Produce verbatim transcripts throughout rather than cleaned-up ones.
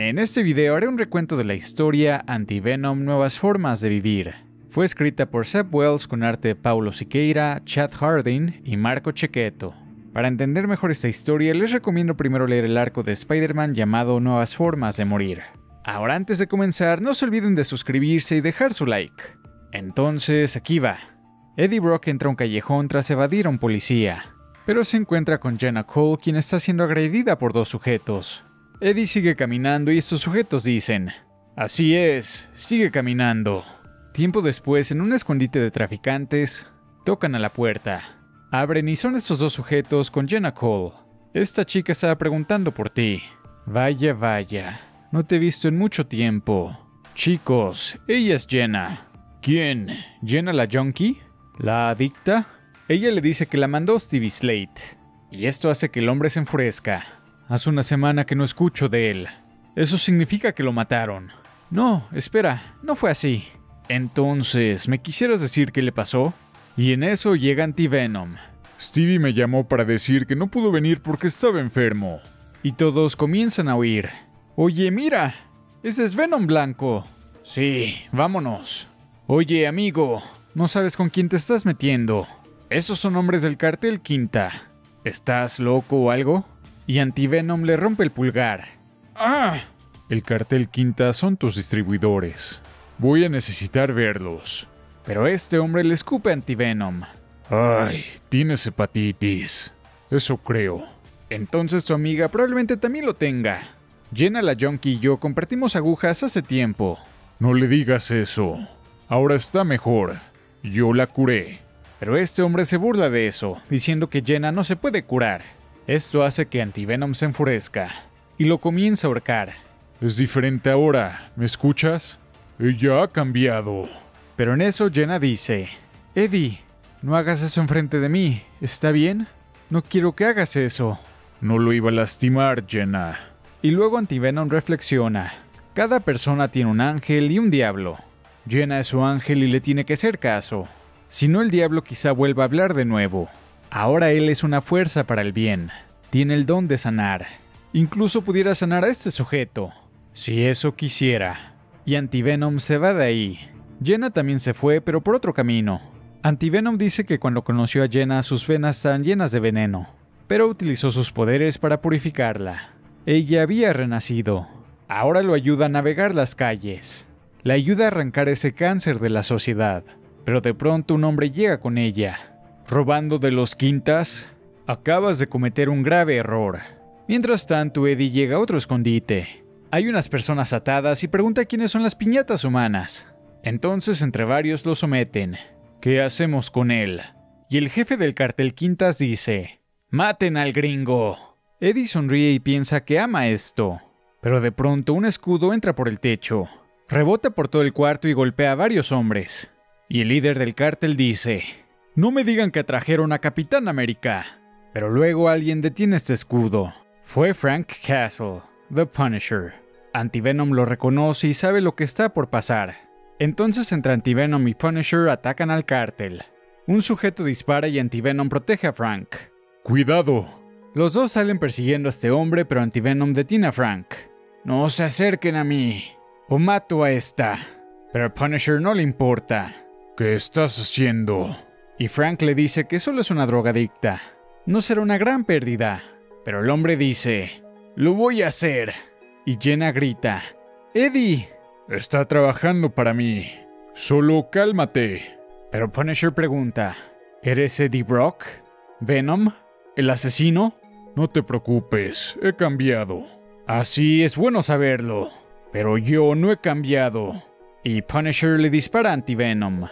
En este video haré un recuento de la historia Anti-Venom Nuevas Formas de Vivir. Fue escrita por Zeb Wells con arte de Paulo Siqueira, Chad Hardin y Marco Checchetto. Para entender mejor esta historia, les recomiendo primero leer el arco de Spider-Man llamado Nuevas Formas de Morir. Ahora, antes de comenzar, no se olviden de suscribirse y dejar su like. Entonces, aquí va. Eddie Brock entra a un callejón tras evadir a un policía, pero se encuentra con Jenna Cole, quien está siendo agredida por dos sujetos. Eddie sigue caminando y estos sujetos dicen: "Así es, sigue caminando". Tiempo después, en un escondite de traficantes, tocan a la puerta. Abren y son estos dos sujetos con Jenna Cole. "Esta chica estaba preguntando por ti". "Vaya, vaya, no te he visto en mucho tiempo". "Chicos, ella es Jenna". "¿Quién? ¿Jenna la junkie? ¿La adicta?". Ella le dice que la mandó Stevie Slate, y esto hace que el hombre se enfurezca. "Hace una semana que no escucho de él. ¿Eso significa que lo mataron?". "No, espera, no fue así". "Entonces, ¿me quisieras decir qué le pasó?". Y en eso llega Anti-Venom. "Stevie me llamó para decir que no pudo venir porque estaba enfermo". Y todos comienzan a oír: "Oye, mira, ese es Venom blanco". "Sí, vámonos". "Oye, amigo, no sabes con quién te estás metiendo. Esos son hombres del cartel Quinta. ¿Estás loco o algo?". Y Anti-Venom le rompe el pulgar. ¡Ah! El cartel Quinta son tus distribuidores. Voy a necesitar verlos. Pero este hombre le escupe a Anti-Venom. Ay, tienes hepatitis. Eso creo. Entonces tu amiga probablemente también lo tenga. Jenna la junkie y yo compartimos agujas hace tiempo. No le digas eso. Ahora está mejor. Yo la curé. Pero este hombre se burla de eso, diciendo que Jenna no se puede curar. Esto hace que Anti-Venom se enfurezca y lo comienza a ahorcar. Es diferente ahora, ¿me escuchas? Ella ha cambiado. Pero en eso Jenna dice: "Eddie, no hagas eso enfrente de mí, ¿está bien? No quiero que hagas eso". No lo iba a lastimar, Jenna. Y luego Anti-Venom reflexiona: cada persona tiene un ángel y un diablo. Jenna es su ángel y le tiene que hacer caso. Si no, el diablo quizá vuelva a hablar de nuevo. Ahora él es una fuerza para el bien. Tiene el don de sanar. Incluso pudiera sanar a este sujeto, si eso quisiera. Y Anti-Venom se va de ahí. Jenna también se fue, pero por otro camino. Anti-Venom dice que cuando conoció a Jenna sus venas estaban llenas de veneno, pero utilizó sus poderes para purificarla. Ella había renacido. Ahora lo ayuda a navegar las calles. Le ayuda a arrancar ese cáncer de la sociedad. Pero de pronto un hombre llega con ella. "¿Robando de los Quintas? Acabas de cometer un grave error". Mientras tanto, Eddie llega a otro escondite. Hay unas personas atadas y pregunta quiénes son las piñatas humanas. Entonces, entre varios lo someten. "¿Qué hacemos con él?". Y el jefe del cartel Quintas dice: "Maten al gringo". Eddie sonríe y piensa que ama esto. Pero de pronto un escudo entra por el techo. Rebota por todo el cuarto y golpea a varios hombres. Y el líder del cártel dice: "No me digan que trajeron a Capitán América". Pero luego alguien detiene este escudo. Fue Frank Castle, The Punisher. Anti-Venom lo reconoce y sabe lo que está por pasar. Entonces entre Anti-Venom y Punisher atacan al cártel. Un sujeto dispara y Anti-Venom protege a Frank. ¡Cuidado! Los dos salen persiguiendo a este hombre, pero Anti-Venom detiene a Frank. "No se acerquen a mí, o mato a esta". Pero a Punisher no le importa. ¿Qué estás haciendo? Y Frank le dice que solo es una drogadicta. No será una gran pérdida. Pero el hombre dice: "Lo voy a hacer". Y Jenna grita: "¡Eddie!". Está trabajando para mí. Solo cálmate. Pero Punisher pregunta: ¿eres Eddie Brock? ¿Venom? ¿El asesino? No te preocupes, he cambiado. Así es bueno saberlo. Pero yo no he cambiado. Y Punisher le dispara a Anti-Venom.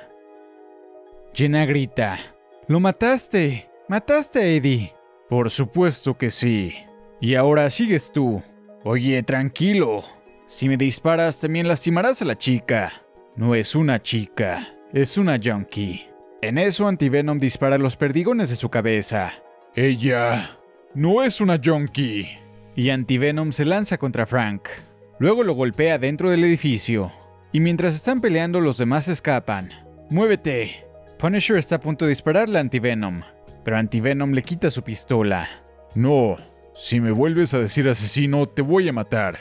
Jenna grita: "¡Lo mataste! ¡Mataste a Eddie!". "Por supuesto que sí. Y ahora sigues tú". "Oye, tranquilo. Si me disparas también lastimarás a la chica". "No es una chica, es una junkie". En eso Anti-Venom dispara los perdigones de su cabeza. "Ella no es una junkie". Y Anti-Venom se lanza contra Frank. Luego lo golpea dentro del edificio. Y mientras están peleando, los demás escapan. "¡Muévete!". Punisher está a punto de dispararle a Anti-Venom, pero Anti-Venom le quita su pistola. "No, si me vuelves a decir asesino, te voy a matar".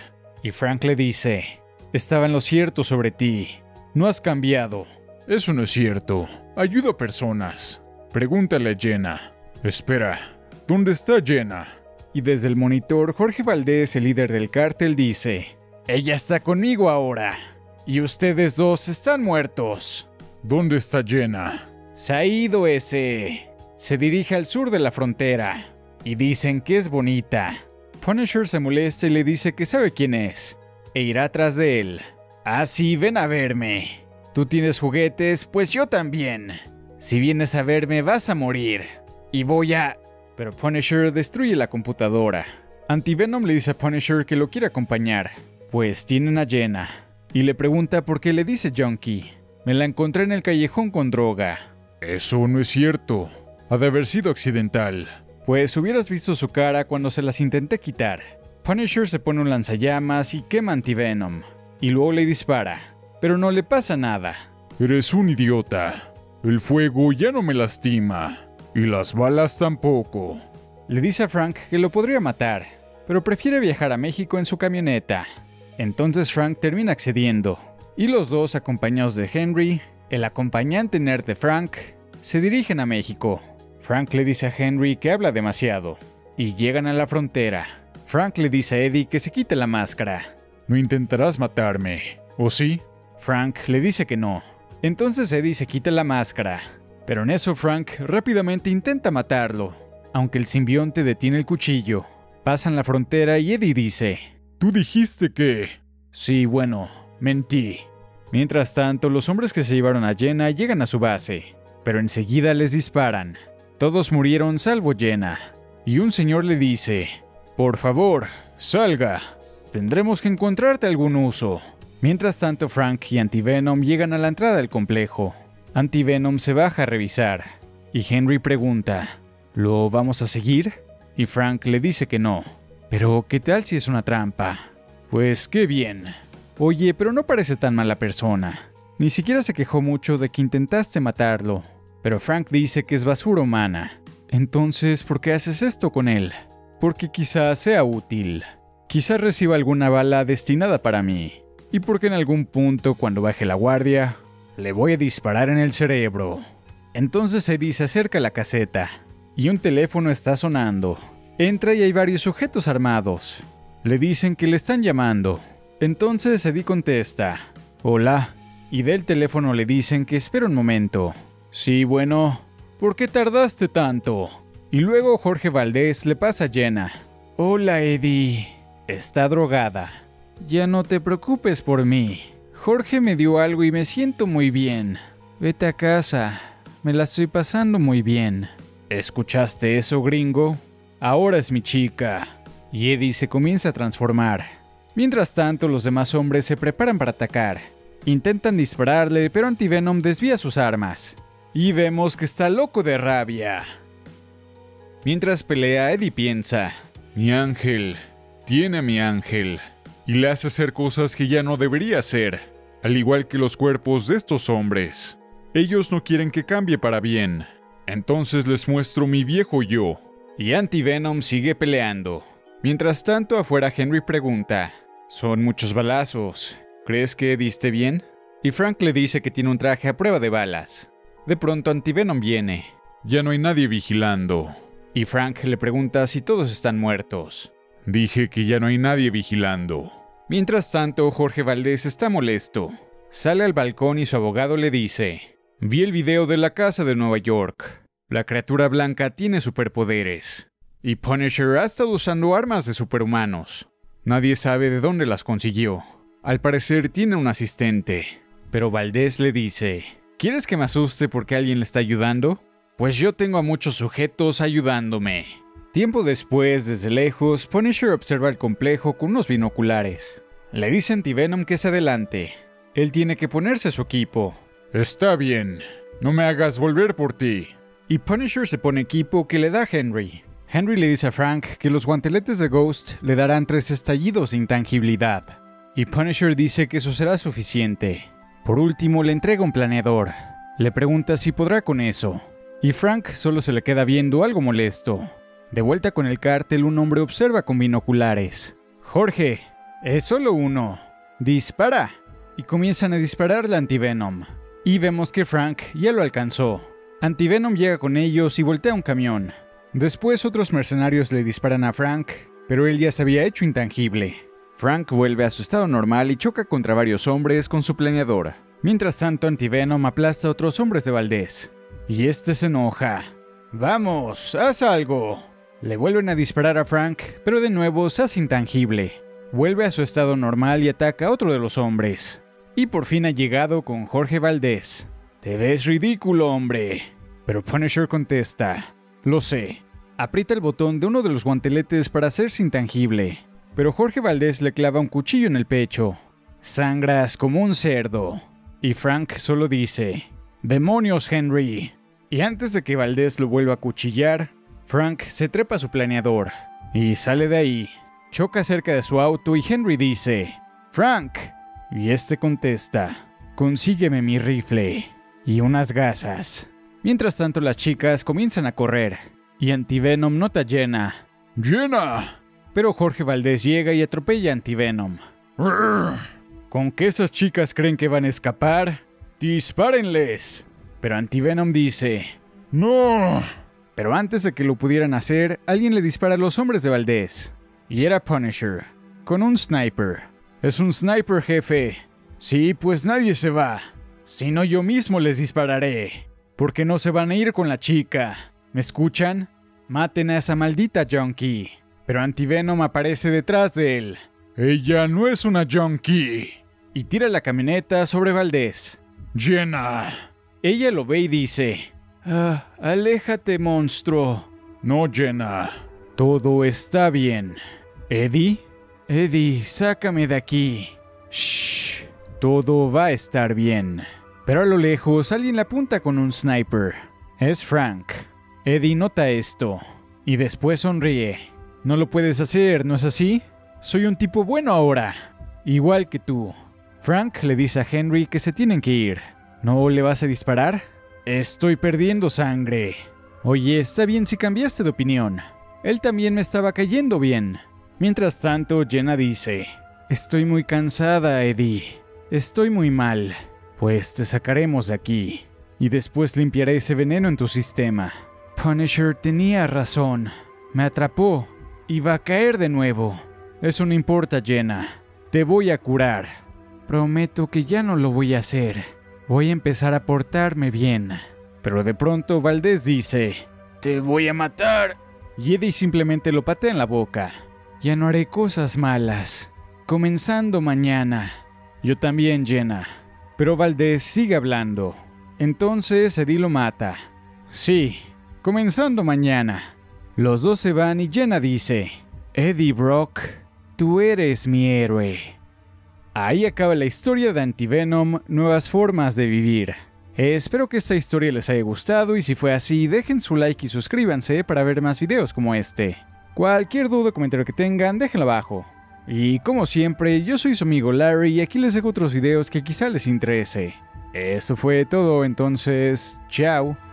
Y Frank le dice: estaba en lo cierto sobre ti. No has cambiado. Eso no es cierto. Ayudo a personas. Pregúntale a Jenna. Espera, ¿dónde está Jenna? Y desde el monitor, Jorge Valdez, el líder del cártel, dice: ella está conmigo ahora. Y ustedes dos están muertos. ¿Dónde está Jenna? Se ha ido ese. Se dirige al sur de la frontera. Y dicen que es bonita. Punisher se molesta y le dice que sabe quién es. E irá tras de él. Ah, sí, ven a verme. Tú tienes juguetes, pues yo también. Si vienes a verme vas a morir. Y voy a... Pero Punisher destruye la computadora. Anti-Venom le dice a Punisher que lo quiere acompañar, pues tienen a Jenna. Y le pregunta por qué le dice Junkie. Me la encontré en el callejón con droga. Eso no es cierto. Ha de haber sido accidental. Pues hubieras visto su cara cuando se las intenté quitar. Punisher se pone un lanzallamas y quema a Anti-Venom. Y luego le dispara, pero no le pasa nada. Eres un idiota. El fuego ya no me lastima. Y las balas tampoco. Le dice a Frank que lo podría matar, pero prefiere viajar a México en su camioneta. Entonces Frank termina accediendo, y los dos, acompañados de Henry, el acompañante nerd de Frank, se dirigen a México. Frank le dice a Henry que habla demasiado, y llegan a la frontera. Frank le dice a Eddie que se quite la máscara. No intentarás matarme, ¿o sí? Frank le dice que no. Entonces Eddie se quita la máscara, pero en eso Frank rápidamente intenta matarlo, aunque el simbionte detiene el cuchillo. Pasan la frontera y Eddie dice: Tú dijiste que... Sí, bueno, mentí. Mientras tanto, los hombres que se llevaron a Jenna llegan a su base, pero enseguida les disparan. Todos murieron salvo Jenna, y un señor le dice: por favor, salga. Tendremos que encontrarte algún uso. Mientras tanto, Frank y Anti-Venom llegan a la entrada del complejo. Anti-Venom se baja a revisar, y Henry pregunta: ¿lo vamos a seguir? Y Frank le dice que no. Pero, ¿qué tal si es una trampa? Pues qué bien. Oye, pero no parece tan mala persona. Ni siquiera se quejó mucho de que intentaste matarlo. Pero Frank dice que es basura humana. Entonces, ¿por qué haces esto con él? Porque quizás sea útil. Quizás reciba alguna bala destinada para mí. Y porque en algún punto, cuando baje la guardia, le voy a disparar en el cerebro. Entonces Eddie se acerca a la caseta, y un teléfono está sonando. Entra y hay varios sujetos armados. Le dicen que le están llamando. Entonces Eddie contesta: hola. Y del teléfono le dicen que espera un momento. Sí, bueno, ¿por qué tardaste tanto? Y luego Jorge Valdez le pasa a Jenna. Hola, Eddie. Está drogada. Ya no te preocupes por mí. Jorge me dio algo y me siento muy bien. Vete a casa. Me la estoy pasando muy bien. ¿Escuchaste eso, gringo? Ahora es mi chica. Y Eddie se comienza a transformar. Mientras tanto, los demás hombres se preparan para atacar. Intentan dispararle, pero Anti-Venom desvía sus armas. Y vemos que está loco de rabia. Mientras pelea, Eddie piensa: mi ángel, tiene a mi ángel, y le hace hacer cosas que ya no debería hacer, al igual que los cuerpos de estos hombres. Ellos no quieren que cambie para bien. Entonces les muestro mi viejo yo. Y Anti-Venom sigue peleando. Mientras tanto, afuera Henry pregunta: son muchos balazos. ¿Crees que diste bien? Y Frank le dice que tiene un traje a prueba de balas. De pronto Anti-Venom viene. Ya no hay nadie vigilando. Y Frank le pregunta si todos están muertos. Dije que ya no hay nadie vigilando. Mientras tanto, Jorge Valdez está molesto. Sale al balcón y su abogado le dice: vi el video de la casa de Nueva York. La criatura blanca tiene superpoderes. Y Punisher ha estado usando armas de superhumanos. Nadie sabe de dónde las consiguió. Al parecer tiene un asistente. Pero Valdez le dice: ¿quieres que me asuste porque alguien le está ayudando? Pues yo tengo a muchos sujetos ayudándome. Tiempo después, desde lejos, Punisher observa el complejo con unos binoculares. Le dice a Anti-Venom que se adelante. Él tiene que ponerse su equipo. Está bien, no me hagas volver por ti. Y Punisher se pone equipo que le da a Henry. Henry le dice a Frank que los guanteletes de Ghost le darán tres estallidos de intangibilidad. Y Punisher dice que eso será suficiente. Por último, le entrega un planeador. Le pregunta si podrá con eso. Y Frank solo se le queda viendo algo molesto. De vuelta con el cártel, un hombre observa con binoculares. Jorge, Es solo uno. Dispara. Y comienzan a dispararle a Anti-Venom. Y vemos que Frank ya lo alcanzó. Anti-Venom llega con ellos y voltea un camión. Después otros mercenarios le disparan a Frank, pero él ya se había hecho intangible. Frank vuelve a su estado normal y choca contra varios hombres con su planeador. Mientras tanto, Anti-Venom aplasta a otros hombres de Valdez. Y este se enoja. ¡Vamos, haz algo! Le vuelven a disparar a Frank, pero de nuevo se hace intangible. Vuelve a su estado normal y ataca a otro de los hombres. Y por fin ha llegado con Jorge Valdez. Te ves ridículo, hombre. Pero Punisher contesta. Lo sé. Aprieta el botón de uno de los guanteletes para hacerse intangible. Pero Jorge Valdez le clava un cuchillo en el pecho. Sangras como un cerdo. Y Frank solo dice, ¡demonios, Henry! Y antes de que Valdez lo vuelva a cuchillar, Frank se trepa a su planeador y sale de ahí. Choca cerca de su auto y Henry dice, ¡Frank! Y este contesta, ¡consígueme mi rifle y unas gasas! Mientras tanto las chicas comienzan a correr y Anti-Venom nota a Jenna. ¡Jenna! Pero Jorge Valdez llega y atropella a Anti-Venom. ¿Con qué esas chicas creen que van a escapar? ¡Dispárenles! Pero Anti-Venom dice, ¡no! Pero antes de que lo pudieran hacer, alguien le dispara a los hombres de Valdez. Y era Punisher, con un sniper. Es un sniper, jefe. Sí, pues nadie se va. Si no, yo mismo les dispararé. Porque no se van a ir con la chica. ¿Me escuchan? Maten a esa maldita junkie. Pero Anti-Venom aparece detrás de él. Ella no es una junkie. Y tira la camioneta sobre Valdez. Jenna. Ella lo ve y dice, ah, aléjate, monstruo. No, Jenna. Todo está bien. ¿Eddie? Eddie, sácame de aquí. Shh. Todo va a estar bien. Pero a lo lejos alguien le apunta con un sniper. Es Frank. Eddie nota esto. Y después sonríe. No lo puedes hacer, ¿no es así? Soy un tipo bueno ahora. Igual que tú. Frank le dice a Henry que se tienen que ir. ¿No le vas a disparar? Estoy perdiendo sangre. Oye, está bien si cambiaste de opinión. Él también me estaba cayendo bien. Mientras tanto, Jenna dice, estoy muy cansada, Eddie. Estoy muy mal. Pues te sacaremos de aquí. Y después limpiaré ese veneno en tu sistema. Punisher tenía razón. Me atrapó. Y va a caer de nuevo. Eso no importa, Jenna. Te voy a curar. Prometo que ya no lo voy a hacer. Voy a empezar a portarme bien. Pero de pronto Valdez dice, te voy a matar. Y Eddie simplemente lo patea en la boca. Ya no haré cosas malas. Comenzando mañana. Yo también, Jenna. Pero Valdez sigue hablando. Entonces Eddie lo mata. Sí, comenzando mañana. Los dos se van y Jenna dice, Eddie Brock, tú eres mi héroe. Ahí acaba la historia de Anti-Venom, Nuevas Formas de Vivir. Eh, espero que esta historia les haya gustado y si fue así, dejen su like y suscríbanse para ver más videos como este. Cualquier duda o comentario que tengan, déjenlo abajo. Y como siempre, yo soy su amigo Larry y aquí les dejo otros videos que quizá les interese. Eso fue todo, entonces, chao.